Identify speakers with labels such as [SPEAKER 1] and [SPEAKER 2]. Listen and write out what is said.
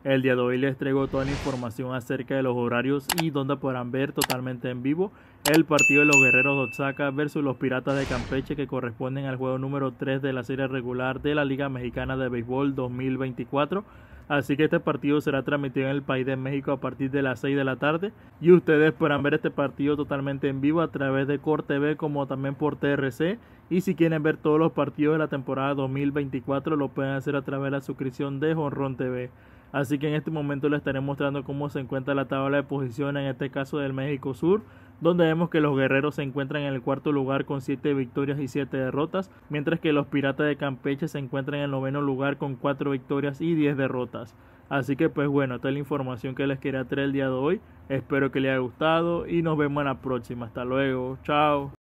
[SPEAKER 1] El día de hoy les traigo toda la información acerca de los horarios y donde podrán ver totalmente en vivo el partido de los Guerreros de Oaxaca versus los Piratas de Campeche, que corresponden al juego número 3 de la serie regular de la Liga Mexicana de Béisbol 2024. Así que este partido será transmitido en el país de México a partir de las 6 de la tarde y ustedes podrán ver este partido totalmente en vivo a través de Core TV como también por TRC. Y si quieren ver todos los partidos de la temporada 2024 lo pueden hacer a través de la suscripción de Jonrón TV. Así que en este momento les estaré mostrando cómo se encuentra la tabla de posiciones, en este caso del México Sur, donde vemos que los Guerreros se encuentran en el cuarto lugar con 7 victorias y 7 derrotas, mientras que los Piratas de Campeche se encuentran en el noveno lugar con 4 victorias y 10 derrotas. Así que pues bueno, esta es la información que les quería traer el día de hoy. Espero que les haya gustado y nos vemos en la próxima. Hasta luego, chao.